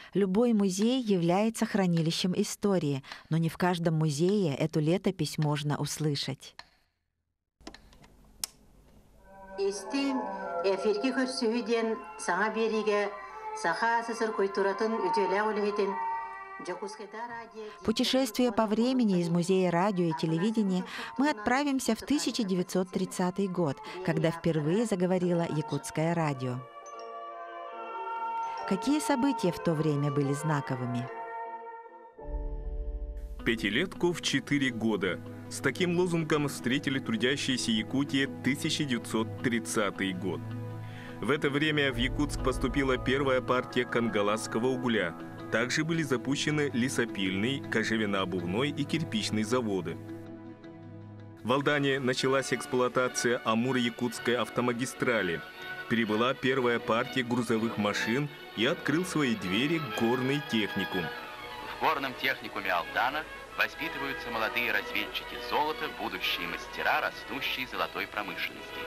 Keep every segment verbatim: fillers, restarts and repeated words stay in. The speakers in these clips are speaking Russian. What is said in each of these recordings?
Любой музей является хранилищем истории, но не в каждом музее эту летопись можно услышать. Эстин эфирки көрсүһүден саңа бериге саха сысыр культуратын үтөлә үлехетен. Путешествие по времени из Музея радио и телевидения мы отправимся в тысяча девятьсот тридцатый год, когда впервые заговорило якутское радио. Какие события в то время были знаковыми? Пятилетку в четыре года. С таким лозунгом встретили трудящиеся Якутии тысяча девятьсот тридцатый год. В это время в Якутск поступила первая партия кангаласского угля. Также были запущены лесопильный, кожевенно-обувной и кирпичный заводы. В Алдане началась эксплуатация Амуро-Якутской автомагистрали. Прибыла первая партия грузовых машин и открыл свои двери горный техникум. В горном техникуме Алдана воспитываются молодые разведчики золота, будущие мастера растущей золотой промышленности.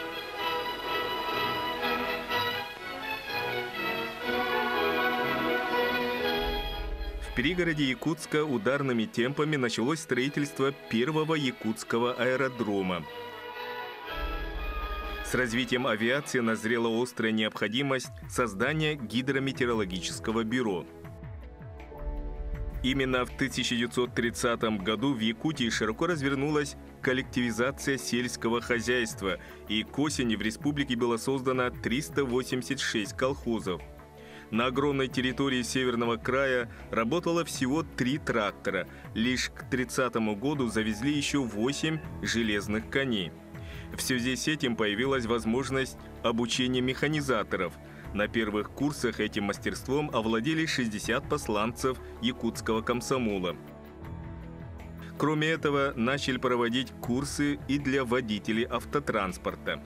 В пригороде Якутска ударными темпами началось строительство первого якутского аэродрома. С развитием авиации назрела острая необходимость создания гидрометеорологического бюро. Именно в тысяча девятьсот тридцатом году в Якутии широко развернулась коллективизация сельского хозяйства, и к осени в республике было создано триста восемьдесят шесть колхозов. На огромной территории Северного края работало всего три трактора. Лишь к тридцатому году завезли еще восемь железных коней. В связи с этим появилась возможность обучения механизаторов. На первых курсах этим мастерством овладели шестьдесят посланцев якутского комсомола. Кроме этого, начали проводить курсы и для водителей автотранспорта.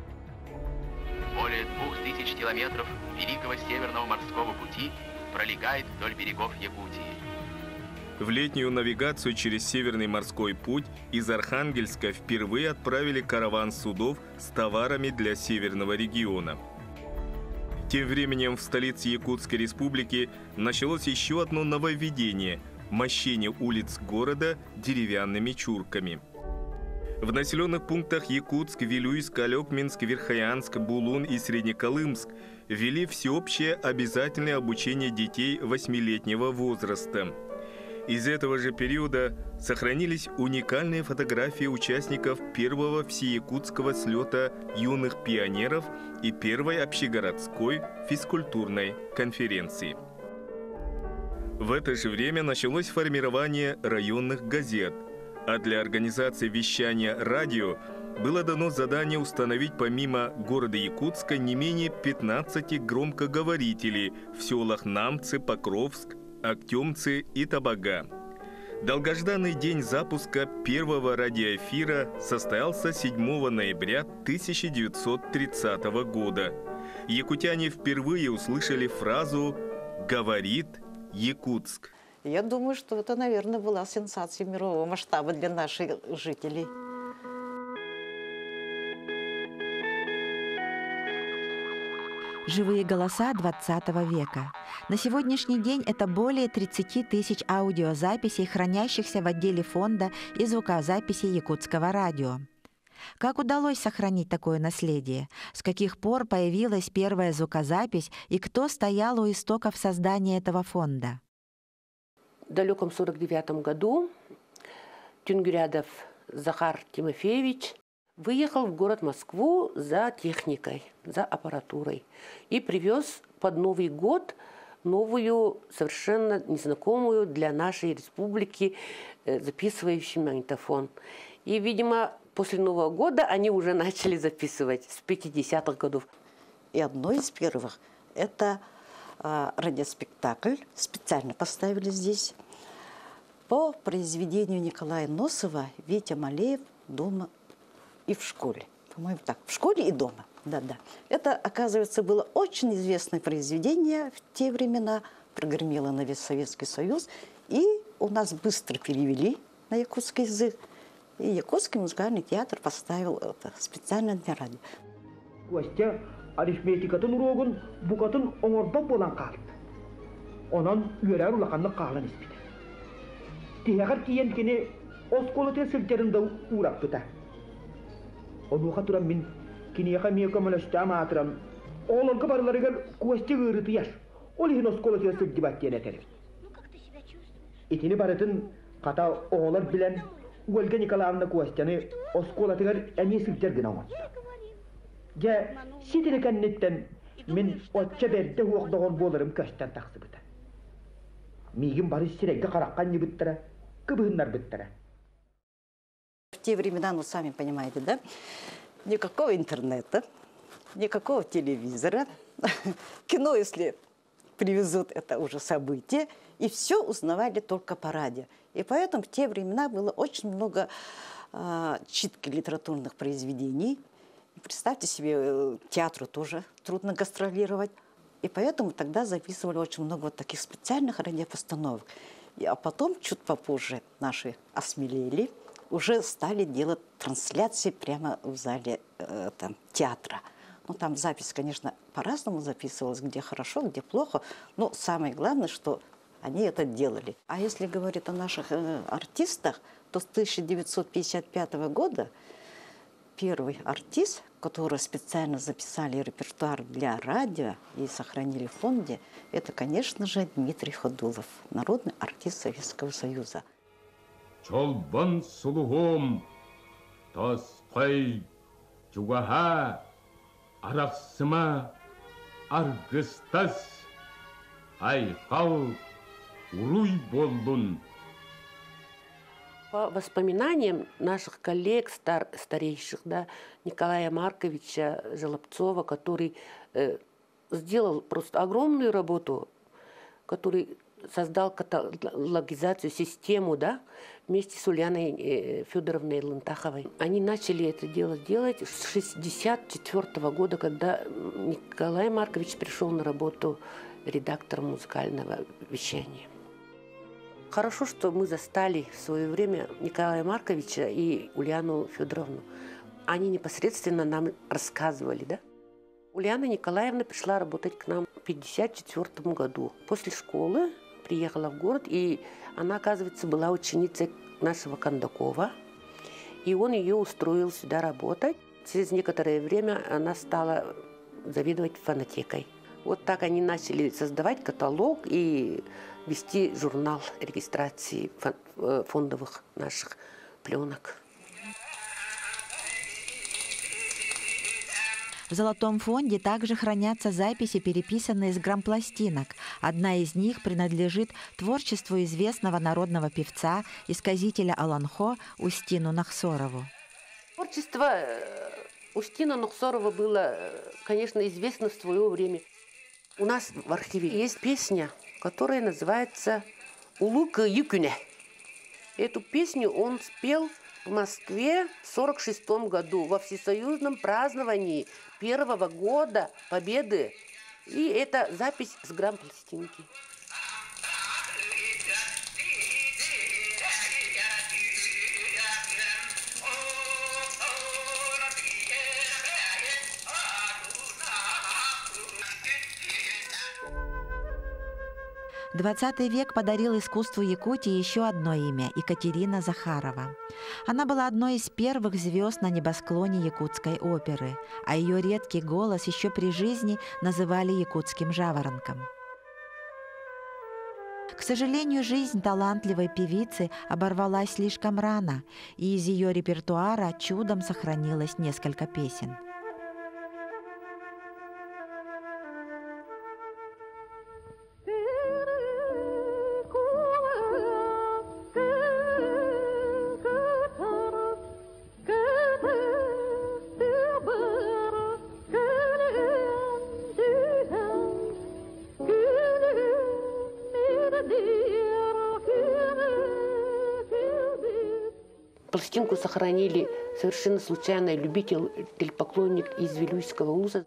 Более двух тысяч километров Великого Северного морского пути пролегает вдоль берегов Якутии. В летнюю навигацию через Северный морской путь из Архангельска впервые отправили караван судов с товарами для Северного региона. Тем временем в столице Якутской республики началось еще одно нововведение – мощение улиц города деревянными чурками. В населенных пунктах Якутск, Вилюйск, Алекминск, Верхоянск, Булун и Среднеколымск ввели всеобщее обязательное обучение детей восьмилетнего возраста. Из этого же периода сохранились уникальные фотографии участников первого всеякутского слета юных пионеров и первой общегородской физкультурной конференции. В это же время началось формирование районных газет, а для организации вещания радио было дано задание установить помимо города Якутска не менее пятнадцати громкоговорителей в селах Намцы, Покровск, Актемцы и Табага. Долгожданный день запуска первого радиоэфира состоялся седьмого ноября тысяча девятьсот тридцатого года. Якутяне впервые услышали фразу «Говорит Якутск». Я думаю, что это, наверное, была сенсация мирового масштаба для наших жителей. Живые голоса двадцатого века. На сегодняшний день это более тридцати тысяч аудиозаписей, хранящихся в отделе фонда и звукозаписей якутского радио. Как удалось сохранить такое наследие? С каких пор появилась первая звукозапись и кто стоял у истоков создания этого фонда? В далеком сорок девятом году Тюнгрядов Захар Тимофеевич выехал в город Москву за техникой, за аппаратурой и привез под Новый год новую, совершенно незнакомую для нашей республики записывающий магнитофон. И, видимо, после Нового года они уже начали записывать с пятидесятых годов. И одно из первых – это э, радиоспектакль, специально поставили здесь, по произведению Николая Носова «Витя Малеев. Дома и в школе». По-моему, так, в школе и дома. Да-да. Это, оказывается, было очень известное произведение в те времена, прогремело на весь Советский Союз, и у нас быстро перевели на якутский язык, и Якутский музыкальный театр поставил это специально для радио. Костя арифметикатын урогун букатын оңордоп болан калып. Onun üyeren ulakanlık kağlan ispidi. Tihakar kiyen kini oskolote silterinde uğrak bita. Onu katuran min kini yaka miyaka malaştama atıram. Oğlan kabarları gel kuvesti gırıtı yaş. Olihin oskolote sildi battiyen eterir. İtini baratın kata oğlar bilen Uolga Nikolaevna kuvestiyani oskolatıgar emi silter gına olmadı. Ja sitini kannetten min otça berde huokdoğun bolarım köşten taksı bita. Мигин бары сирегге караккан не биттера, кыбыгыннар биттера. В те времена, ну, сами понимаете, да, никакого интернета, никакого телевизора. Кино, если привезут, это уже событие. И все узнавали только по радио. И поэтому в те времена было очень много э, читки литературных произведений. Представьте себе, театру тоже трудно гастролировать. И поэтому тогда записывали очень много вот таких специальных радиопостановок. И, а потом, чуть попозже, наши осмелели, уже стали делать трансляции прямо в зале э, там, театра. Ну, там запись, конечно, по-разному записывалась, где хорошо, где плохо. Но самое главное, что они это делали. А если говорить о наших э, артистах, то с тысяча девятьсот пятьдесят пятого года первый артист, который специально записали репертуар для радио и сохранили в фонде, это, конечно же, Дмитрий Ходулов, народный артист Советского Союза. Чолбан сулугум, тоспай, чугаха, араксыма, аргыстас, айкал, уруй болдун. По воспоминаниям наших коллег, стар, старейших, да, Николая Марковича Желобцова, который э, сделал просто огромную работу, который создал каталогизацию, систему, да, вместе с Ульяной э, Федоровной Лантаховой. Они начали это дело делать с шестьдесят четвёртого года, когда Николай Маркович пришел на работу редактором музыкального вещания. Хорошо, что мы застали в свое время Николая Марковича и Ульяну Федоровну. Они непосредственно нам рассказывали, да? Ульяна Николаевна пришла работать к нам в пятьдесят четвёртом году. После школы приехала в город, и она, оказывается, была ученицей нашего Кондакова. И он ее устроил сюда работать. Через некоторое время она стала заведовать фонотекой. Вот так они начали создавать каталог и вести журнал регистрации фондовых наших пленок. В Золотом фонде также хранятся записи, переписанные с грампластинок. Одна из них принадлежит творчеству известного народного певца и сказителя Аланхо Устину Нахсорову. Творчество Устина Нахсорова было, конечно, известно в свое время. У нас в архиве есть песня, которая называется «Улука Юкюне». Эту песню он спел в Москве в сорок шестом году во всесоюзном праздновании первого года Победы. И это запись с грампластинки. двадцатый век подарил искусству Якутии еще одно имя – Екатерина Захарова. Она была одной из первых звезд на небосклоне якутской оперы, а ее редкий голос еще при жизни называли якутским жаворонком. К сожалению, жизнь талантливой певицы оборвалась слишком рано, и из ее репертуара чудом сохранилось несколько песен. Пластинку сохранили совершенно случайно любитель, поклонник из Вилюйского вуза.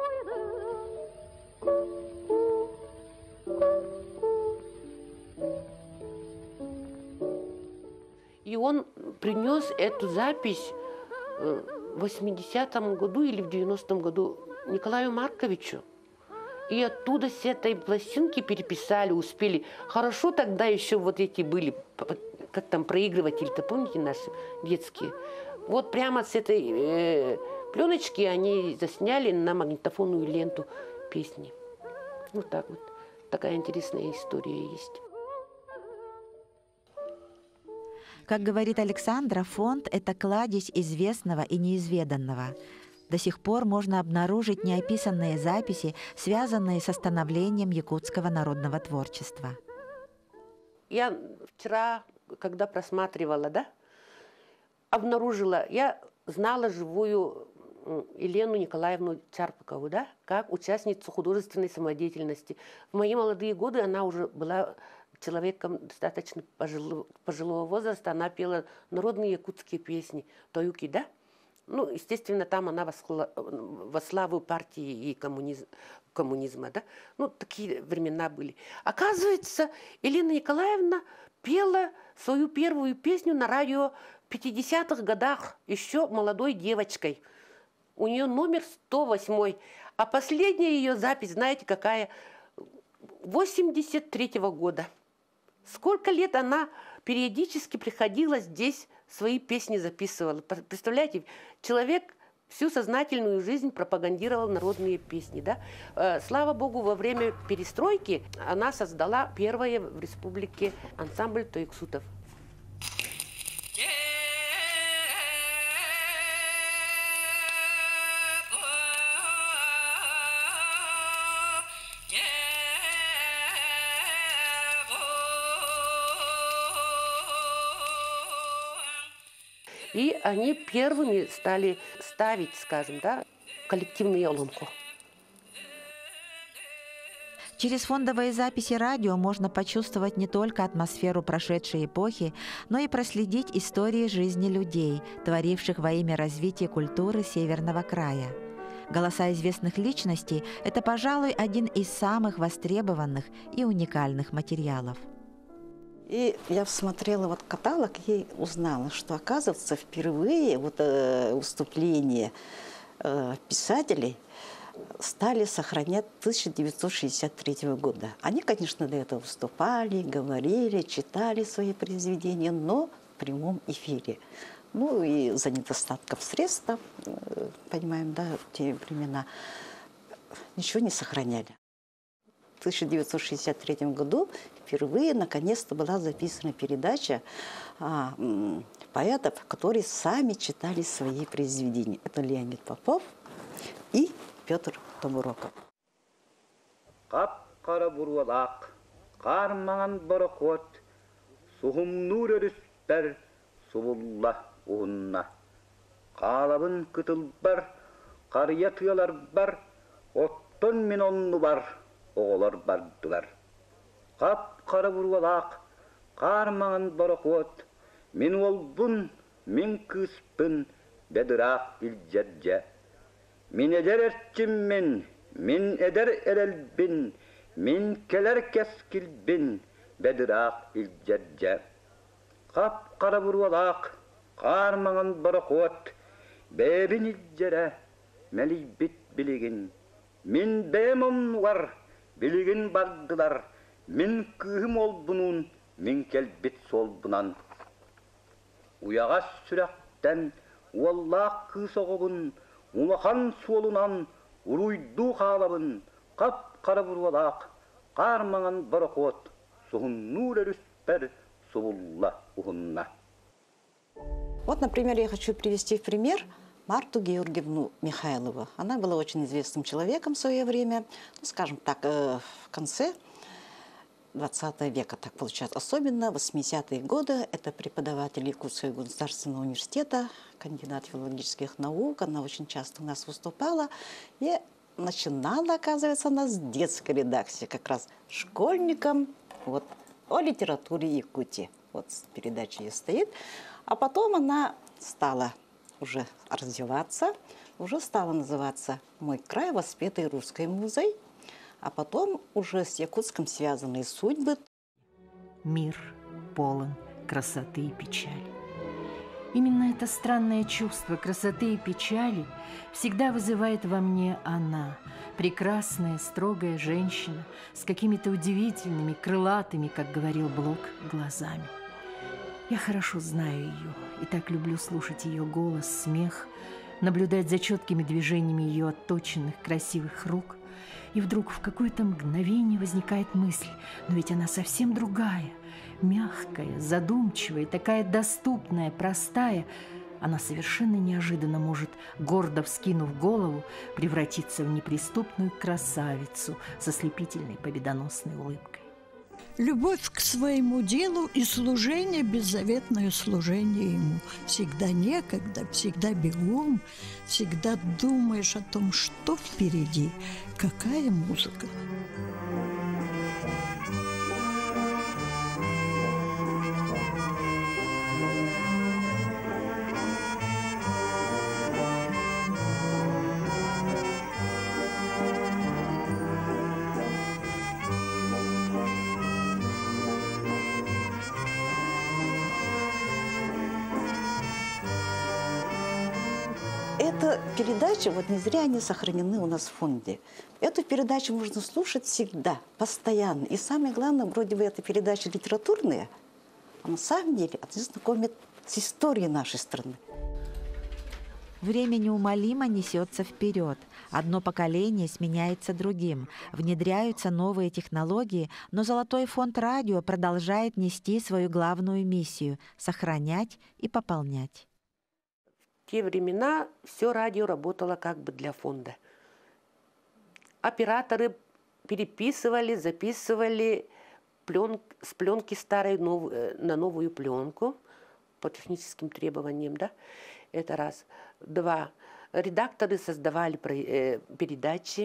И он принес эту запись в восьмидесятом году или в девяностом году Николаю Марковичу. И оттуда с этой пластинки переписали, успели. Хорошо тогда еще вот эти были, как там проигрыватели-то, помните наши детские? Вот прямо с этой э, пленочки они засняли на магнитофонную ленту песни. Вот так вот. Такая интересная история есть. Как говорит Александра, фонд — это кладезь известного и неизведанного. До сих пор можно обнаружить неописанные записи, связанные со становлением якутского народного творчества. Я вчера, когда просматривала, да, обнаружила, я знала живую Елену Николаевну Чарпакову, да, как участницу художественной самодеятельности. В мои молодые годы она уже была человеком достаточно пожилого, пожилого возраста. Она пела народные якутские песни, тоюки, да. Ну, естественно, там она во славу партии и коммунизм, коммунизма, да. Ну, такие времена были. Оказывается, Елена Николаевна пела свою первую песню на радио в пятидесятых годах, еще молодой девочкой. У нее номер сто восемь. А последняя ее запись, знаете, какая? восемьдесят третьего года. Сколько лет она периодически приходила здесь, свои песни записывала. Представляете, человек всю сознательную жизнь пропагандировал народные песни. Да? Слава Богу, во время перестройки она создала первое в республике ансамбль тоиксутов. И они первыми стали ставить, скажем, да, коллективные оломку. Через фондовые записи радио можно почувствовать не только атмосферу прошедшей эпохи, но и проследить истории жизни людей, творивших во имя развития культуры Северного края. Голоса известных личностей – это, пожалуй, один из самых востребованных и уникальных материалов. И я смотрела вот каталог и узнала, что, оказывается, впервые вот, э, выступления э, писателей стали сохранять тысяча девятьсот шестьдесят третьего года. Они, конечно, до этого выступали, говорили, читали свои произведения, но в прямом эфире. Ну и за недостатком средств, э, понимаем, да, в те времена, ничего не сохраняли. В тысяча девятьсот шестьдесят третьем году впервые, наконец-то, была записана передача а, м, поэтов, которые сами читали свои произведения. Это Леонид Попов и Петр Томуроков. Кап-кара буруалак, кармаган барахот, сухум нурерüspер, субулла уунна. Калабын кытылбар, карыя тыалар бар, оттон мен онну бар. Оğlar bardılar. Kap kara burvalak, karmağın barakot, min olbun, min kıspın, bedirak ilcedce. Min eder erçimmin, min eder erelbin, min keler keskilbin, bedirak ilcedce. Kap kara burvalak, karmağın barakot, bebin ilcere, melibit biligin, min bemon var, bilgin bardılar, min kıhım ol bunun, min kelbit sol bunan. Uyağaç sürekten, uallah kıs oğubun, ulakan suolunan, uruydu halabın, kap kara burvalak, karmağın barakot, suhun nur erüsper, subullah uhunna. Вот, например, я хочу привести в пример Марту Георгиевну Михайлову. Она была очень известным человеком в свое время, ну, скажем так, э, в конце двадцатого века, так получается. Особенно в восьмидесятые годы. Это преподаватель Якутского государственного университета, кандидат филологических наук. Она очень часто у нас выступала. И начинала, оказывается, она с детской редакции, как раз школьникам вот, о литературе Якутии. Вот передача ее стоит. А потом она стала уже развиваться, уже стала называться «Мой край. Воспетый русской музой», а потом уже с Якутском связанные судьбы. Мир полон красоты и печали. Именно это странное чувство красоты и печали всегда вызывает во мне она, прекрасная, строгая женщина с какими-то удивительными, крылатыми, как говорил Блок, глазами. Я хорошо знаю ее и так люблю слушать ее голос, смех, наблюдать за четкими движениями ее отточенных, красивых рук. И вдруг в какое-то мгновение возникает мысль, но ведь она совсем другая, мягкая, задумчивая, такая доступная, простая. Она совершенно неожиданно может, гордо вскинув голову, превратиться в неприступную красавицу с ослепительной победоносной улыбкой. Любовь к своему делу и служение, беззаветное служение ему. Всегда некогда, всегда бегом, всегда думаешь о том, что впереди, какая музыка. Эта передача, вот не зря они сохранены у нас в фонде. Эту передачу можно слушать всегда, постоянно. И самое главное, вроде бы эта передача литературная, а на самом деле она знакомит с историей нашей страны. Время неумолимо несется вперед. Одно поколение сменяется другим. Внедряются новые технологии, но Золотой фонд радио продолжает нести свою главную миссию – сохранять и пополнять. В те времена все радио работало как бы для фонда. Операторы переписывали, записывали плен... с пленки старой нов... на новую пленку по техническим требованиям, да? Это раз. Два. Редакторы создавали передачи.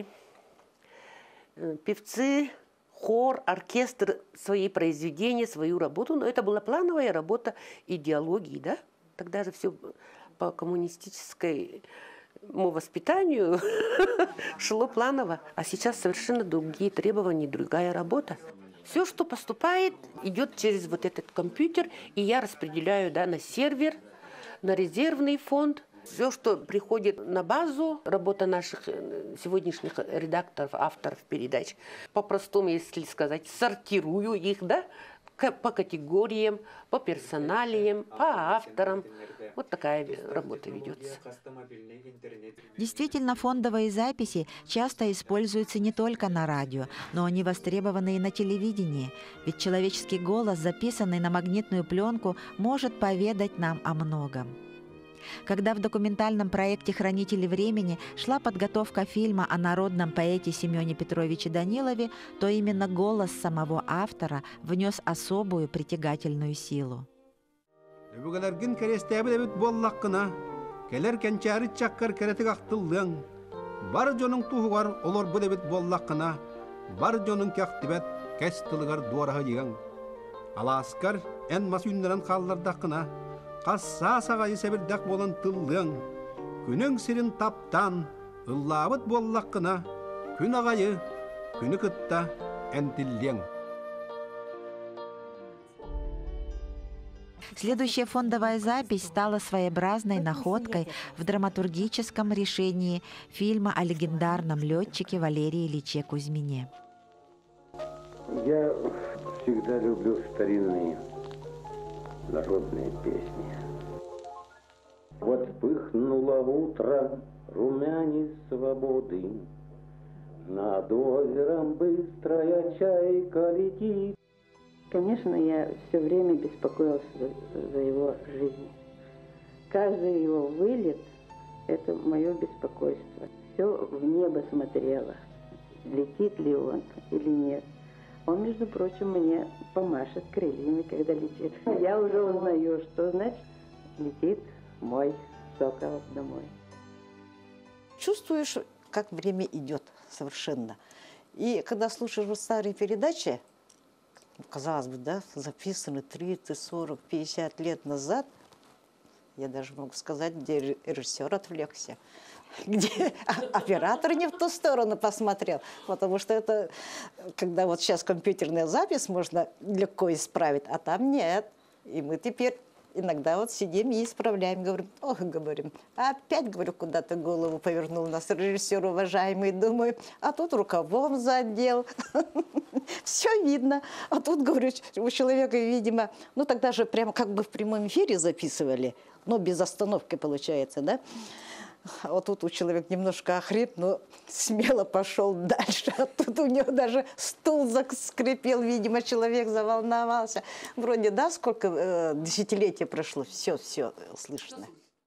Певцы, хор, оркестр свои произведения, свою работу. Но это была плановая работа идеологии, да? Тогда же все по коммунистическому воспитанию шло планово. А сейчас совершенно другие требования, другая работа. Все, что поступает, идет через вот этот компьютер, и я распределяю, да, на сервер, на резервный фонд. Все, что приходит на базу, работа наших сегодняшних редакторов, авторов передач, по-простому, если сказать, сортирую их, да, по категориям, по персоналиям, по авторам. Вот такая работа ведется. Действительно, фондовые записи часто используются не только на радио, но они востребованы и на телевидении. Ведь человеческий голос, записанный на магнитную пленку, может поведать нам о многом. Когда в документальном проекте «Хранители времени» шла подготовка фильма о народном поэте Семене Петровиче Данилове, то именно голос самого автора внес особую притягательную силу. Қасса сағайы сәбірдәк болын тылдың, күнің сірін таптан, ұллабыт боллаққына, күн ағайы, күні күтті әнтілден. Следующая фондовая запись стала своеобразной находкой в драматургическом решении фильма о легендарном летчике Валерии Ильиче Кузьмине. Я всегда люблю старинные народные песни. Вот вспыхнуло утро румянец свободы, над озером быстрая чайка летит. Конечно, я все время беспокоился за, за его жизнь. Каждый его вылет – это мое беспокойство. Все в небо смотрело, летит ли он или нет. Он, между прочим, мне помашет крыльями, когда летит. Я уже узнаю, что значит летит мой сокол домой. Чувствуешь, как время идет совершенно. И когда слушаешь вот старые передачи, казалось бы, да, записаны тридцать, сорок, пятьдесят лет назад, я даже могу сказать, где режиссер отвлекся, где оператор не в ту сторону посмотрел, потому что это, когда вот сейчас компьютерная запись, можно легко исправить, а там нет. И мы теперь иногда вот сидим и исправляем, говорим, ох, говорим, опять, говорю, куда ты голову повернул нас, режиссер уважаемый, думаю, а тут рукавом задел, все видно, а тут, говорю, у человека, видимо, ну тогда же прямо как бы в прямом эфире записывали, но без остановки получается, да? А вот тут у человека немножко охрип, но смело пошел дальше. А тут у него даже стул заскрипел, видимо, человек заволновался. Вроде, да, сколько э, десятилетий прошло, все, все слышно.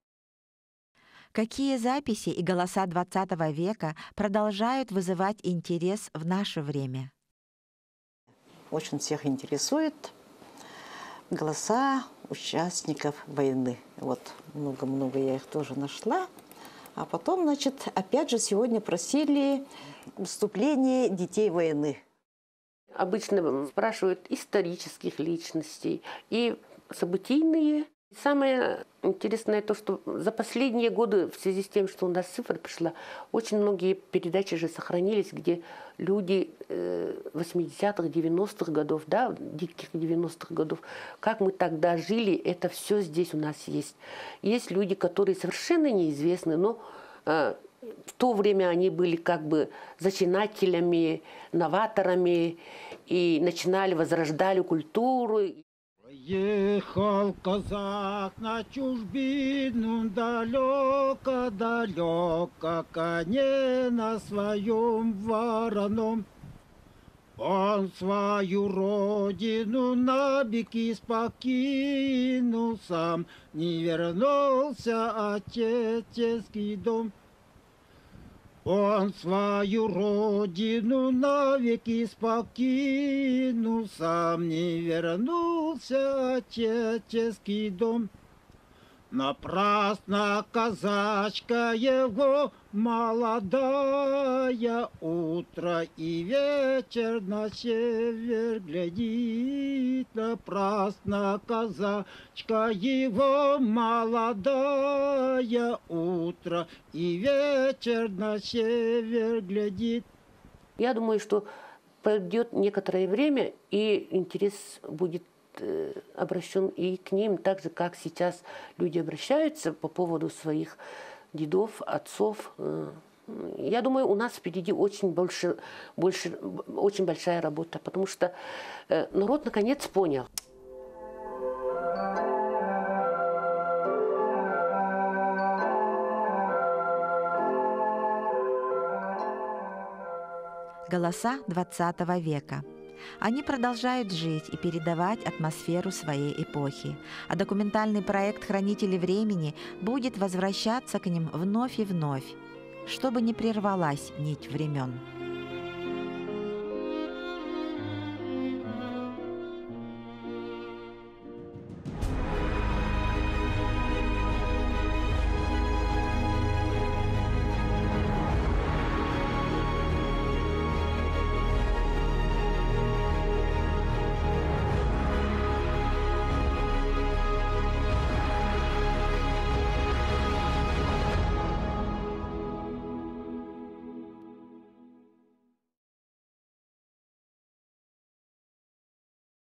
Какие записи и голоса двадцатого века продолжают вызывать интерес в наше время? Очень всех интересует голоса участников войны. Вот много-много я их тоже нашла. А потом, значит, опять же сегодня просили вступление детей войны. Обычно спрашивают исторических личностей и событийные. Самое интересное то, что за последние годы, в связи с тем, что у нас цифра пришла, очень многие передачи же сохранились, где люди восьмидесятых, девяностых годов, да, диких девяностых годов, как мы тогда жили, это все здесь у нас есть. Есть люди, которые совершенно неизвестны, но э, в то время они были как бы зачинателями, новаторами и начинали, возрождали культуру. Ехал казак на чужбину далеко-далеко, коне на своем вороном. Он свою родину навеки покинул, сам не вернулся отеческий дом. Он свою родину навеки покинул, сам не вернулся отеческий дом. Напрасно казачка его молодая, утро и вечер на север глядит. Напрасно казачка его молодая, утро и вечер на север глядит. Я думаю, что пройдет некоторое время, и интерес будет обращен и к ним, так же, как сейчас люди обращаются по поводу своих дедов, отцов. Я думаю, у нас впереди очень, больше, больше, очень большая работа, потому что народ наконец понял. Голоса двадцатого века. Они продолжают жить и передавать атмосферу своей эпохи, а документальный проект «Хранители времени» будет возвращаться к ним вновь и вновь, чтобы не прервалась нить времен.